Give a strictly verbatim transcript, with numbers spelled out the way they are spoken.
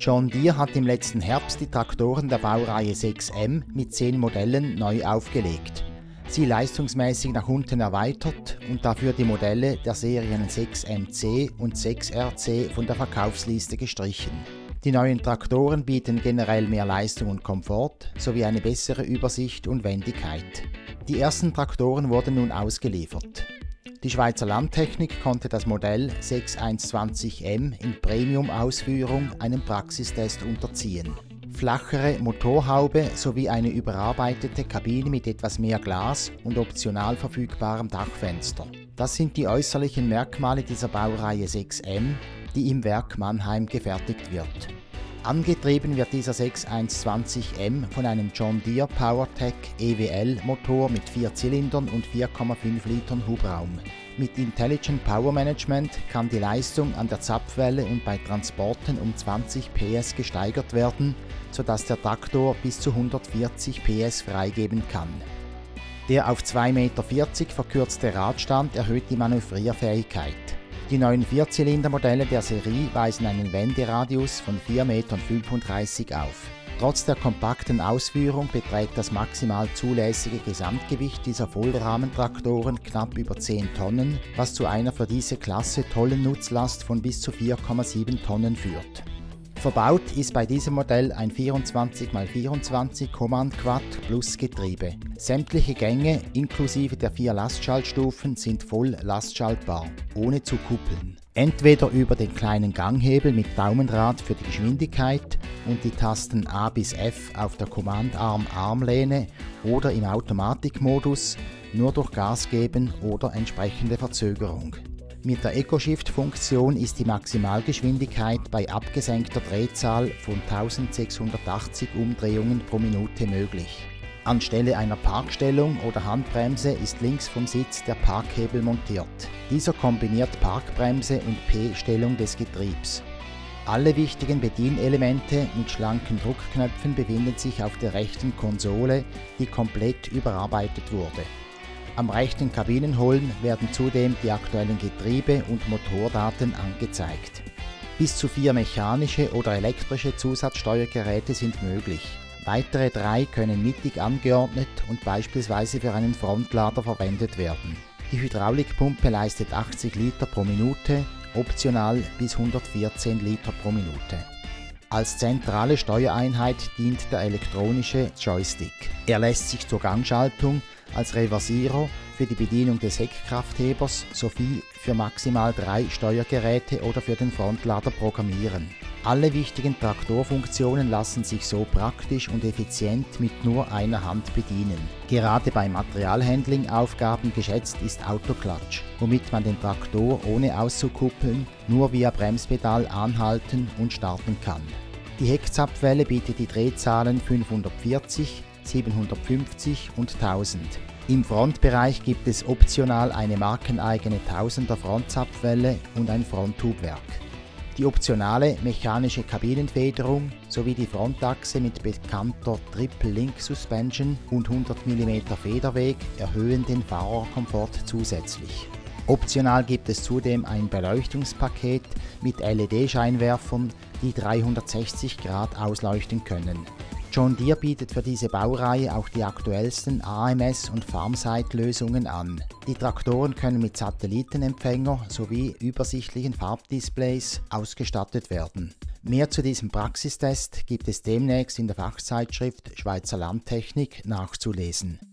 John Deere hat im letzten Herbst die Traktoren der Baureihe sechs M mit zehn Modellen neu aufgelegt, sie leistungsmäßig nach unten erweitert und dafür die Modelle der Serien sechs M C und sechs R C von der Verkaufsliste gestrichen. Die neuen Traktoren bieten generell mehr Leistung und Komfort sowie eine bessere Übersicht und Wendigkeit. Die ersten Traktoren wurden nun ausgeliefert. Die Schweizer Landtechnik konnte das Modell sechs eins zwanzig M in Premium-Ausführung einem Praxistest unterziehen. Flachere Motorhaube sowie eine überarbeitete Kabine mit etwas mehr Glas und optional verfügbarem Dachfenster. Das sind die äußerlichen Merkmale dieser Baureihe sechs M, die im Werk Mannheim gefertigt wird. Angetrieben wird dieser sechs eins zwanzig M von einem John Deere PowerTech E W L Motor mit vier Zylindern und vier Komma fünf Litern Hubraum. Mit Intelligent Power Management kann die Leistung an der Zapfwelle und bei Transporten um zwanzig P S gesteigert werden, sodass der Traktor bis zu hundertvierzig P S freigeben kann. Der auf zwei Meter vierzig verkürzte Radstand erhöht die Manövrierfähigkeit. Die neuen Vierzylindermodelle der Serie weisen einen Wenderadius von vier Komma fünfunddreißig Meter auf. Trotz der kompakten Ausführung beträgt das maximal zulässige Gesamtgewicht dieser Vollrahmentraktoren knapp über zehn Tonnen, was zu einer für diese Klasse tollen Nutzlast von bis zu vier Komma sieben Tonnen führt. Verbaut ist bei diesem Modell ein vierundzwanzig mal vierundzwanzig Command Quad Plus Getriebe. Sämtliche Gänge inklusive der vier Lastschaltstufen sind voll lastschaltbar, ohne zu kuppeln. Entweder über den kleinen Ganghebel mit Daumenrad für die Geschwindigkeit und die Tasten A bis F auf der Kommandarm-Armlehne oder im Automatikmodus, nur durch Gas geben oder entsprechende Verzögerung. Mit der Eco-Shift-Funktion ist die Maximalgeschwindigkeit bei abgesenkter Drehzahl von eintausendsechshundertachtzig Umdrehungen pro Minute möglich. Anstelle einer Parkstellung oder Handbremse ist links vom Sitz der Parkhebel montiert. Dieser kombiniert Parkbremse und P-Stellung des Getriebs. Alle wichtigen Bedienelemente mit schlanken Druckknöpfen befinden sich auf der rechten Konsole, die komplett überarbeitet wurde. Am rechten Kabinenholm werden zudem die aktuellen Getriebe- und Motordaten angezeigt. Bis zu vier mechanische oder elektrische Zusatzsteuergeräte sind möglich. Weitere drei können mittig angeordnet und beispielsweise für einen Frontlader verwendet werden. Die Hydraulikpumpe leistet achtzig Liter pro Minute, optional bis hundertvierzehn Liter pro Minute. Als zentrale Steuereinheit dient der elektronische Joystick. Er lässt sich zur Gangschaltung, als Reversierer für die Bedienung des Heckkrafthebers sowie für maximal drei Steuergeräte oder für den Frontlader programmieren. Alle wichtigen Traktorfunktionen lassen sich so praktisch und effizient mit nur einer Hand bedienen. Gerade bei Materialhandling-Aufgaben geschätzt ist Autoklatsch, womit man den Traktor ohne auszukuppeln nur via Bremspedal anhalten und starten kann. Die Heckzapfwelle bietet die Drehzahlen fünfhundertvierzig, siebenhundertfünfzig und tausend. Im Frontbereich gibt es optional eine markeneigene tausender Frontzapfwelle und ein Fronthubwerk. Die optionale mechanische Kabinenfederung sowie die Frontachse mit bekannter Triple Link Suspension und hundert Millimeter Federweg erhöhen den Fahrerkomfort zusätzlich. Optional gibt es zudem ein Beleuchtungspaket mit L E D-Scheinwerfern, die dreihundertsechzig Grad ausleuchten können. John Deere bietet für diese Baureihe auch die aktuellsten A M S- und Farmsight-Lösungen an. Die Traktoren können mit Satellitenempfänger sowie übersichtlichen Farbdisplays ausgestattet werden. Mehr zu diesem Praxistest gibt es demnächst in der Fachzeitschrift Schweizer Landtechnik nachzulesen.